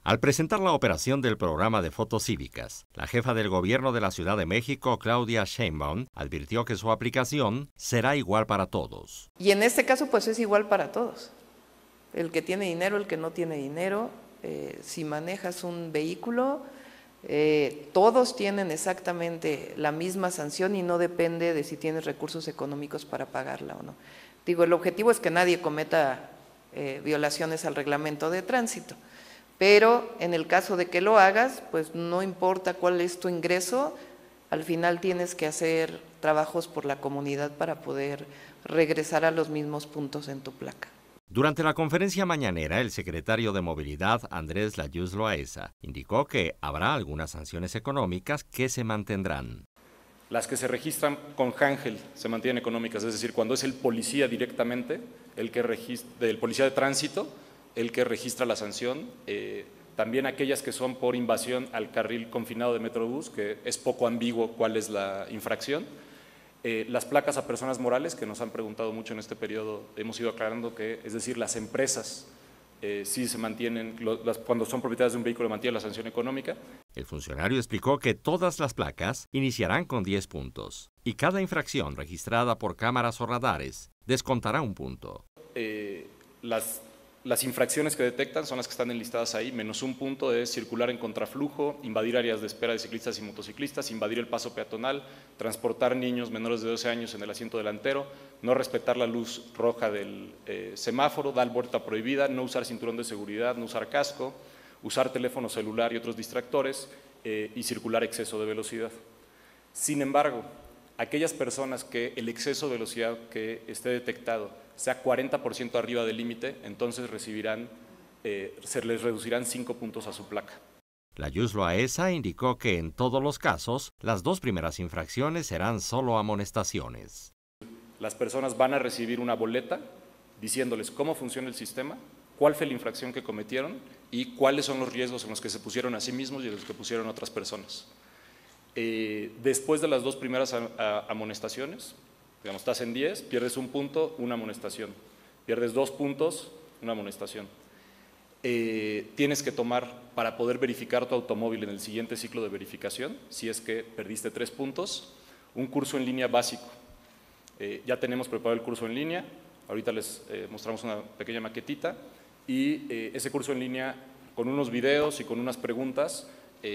Al presentar la operación del programa de fotos cívicas, la jefa del gobierno de la Ciudad de México, Claudia Sheinbaum, advirtió que su aplicación será igual para todos. Y en este caso, pues es igual para todos. El que tiene dinero, el que no tiene dinero, si manejas un vehículo, todos tienen exactamente la misma sanción y no depende de si tienes recursos económicos para pagarla o no. Digo, el objetivo es que nadie cometa violaciones al reglamento de tránsito. Pero en el caso de que lo hagas, pues no importa cuál es tu ingreso, al final tienes que hacer trabajos por la comunidad para poder regresar a los mismos puntos en tu placa. Durante la conferencia mañanera, el secretario de Movilidad, Andrés Layuz Loaesa, indicó que habrá algunas sanciones económicas que se mantendrán. Las que se registran con Ángel se mantienen económicas, es decir, cuando es el policía directamente, el policía de tránsito, el que registra la sanción, también aquellas que son por invasión al carril confinado de Metrobús, que es poco ambiguo cuál es la infracción. Las placas a personas morales, que nos han preguntado mucho en este periodo, hemos ido aclarando que, es decir, las empresas sí se mantienen, cuando son propietarias de un vehículo mantienen la sanción económica. El funcionario explicó que todas las placas iniciarán con 10 puntos y cada infracción registrada por cámaras o radares descontará un punto. Las infracciones que detectan son las que están enlistadas ahí, menos un punto de circular en contraflujo, invadir áreas de espera de ciclistas y motociclistas, invadir el paso peatonal, transportar niños menores de 12 años en el asiento delantero, no respetar la luz roja del semáforo, dar vuelta prohibida, no usar cinturón de seguridad, no usar casco, usar teléfono celular y otros distractores y circular exceso de velocidad. Sin embargo, aquellas personas que el exceso de velocidad que esté detectado sea 40% arriba del límite, entonces se les reducirán 5 puntos a su placa. Layuz Loaesa indicó que en todos los casos, las 2 primeras infracciones serán solo amonestaciones. Las personas van a recibir una boleta diciéndoles cómo funciona el sistema, cuál fue la infracción que cometieron y cuáles son los riesgos en los que se pusieron a sí mismos y en los que pusieron a otras personas. Después de las 2 primeras amonestaciones, digamos, estás en 10, pierdes 1 punto, una amonestación. Pierdes 2 puntos, una amonestación. Tienes que tomar, para poder verificar tu automóvil en el siguiente ciclo de verificación, si es que perdiste 3 puntos, un curso en línea básico. Ya tenemos preparado el curso en línea, ahorita les mostramos una pequeña maquetita, y ese curso en línea, con unos videos y con unas preguntas,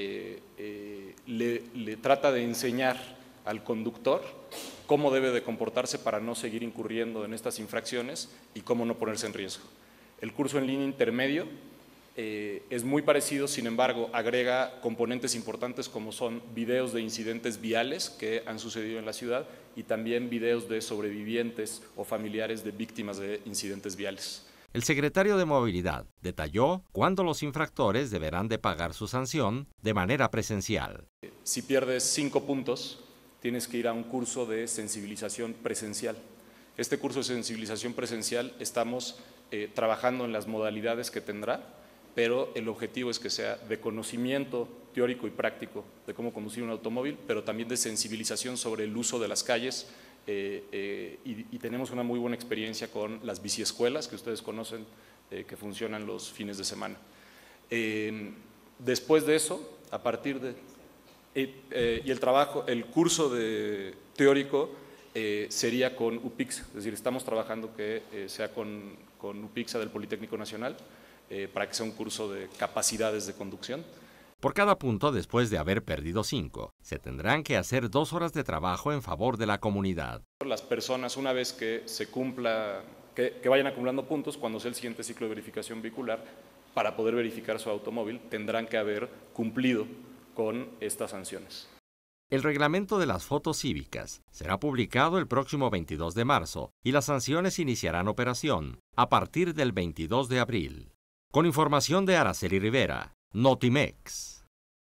le trata de enseñar al conductor cómo debe de comportarse para no seguir incurriendo en estas infracciones y cómo no ponerse en riesgo. El curso en línea intermedio es muy parecido, sin embargo, agrega componentes importantes como son videos de incidentes viales que han sucedido en la ciudad y también videos de sobrevivientes o familiares de víctimas de incidentes viales. El secretario de Movilidad detalló cuándo los infractores deberán de pagar su sanción de manera presencial. Si pierdes 5 puntos, tienes que ir a un curso de sensibilización presencial. Este curso de sensibilización presencial estamos trabajando en las modalidades que tendrá, pero el objetivo es que sea de conocimiento teórico y práctico de cómo conducir un automóvil, pero también de sensibilización sobre el uso de las calles y tenemos una muy buena experiencia con las biciescuelas que ustedes conocen, que funcionan los fines de semana. Después de eso, a partir de… y el curso teórico sería con UPIXA, es decir, estamos trabajando que sea con UPIXA del Politécnico Nacional para que sea un curso de capacidades de conducción. Por cada punto, después de haber perdido 5, se tendrán que hacer 2 horas de trabajo en favor de la comunidad. Las personas, una vez que se cumpla, que vayan acumulando puntos, cuando sea el siguiente ciclo de verificación vehicular, para poder verificar su automóvil, tendrán que haber cumplido con estas sanciones. El reglamento de las fotos cívicas será publicado el próximo 22 de marzo y las sanciones iniciarán operación a partir del 22 de abril. Con información de Araceli Rivera, Notimex.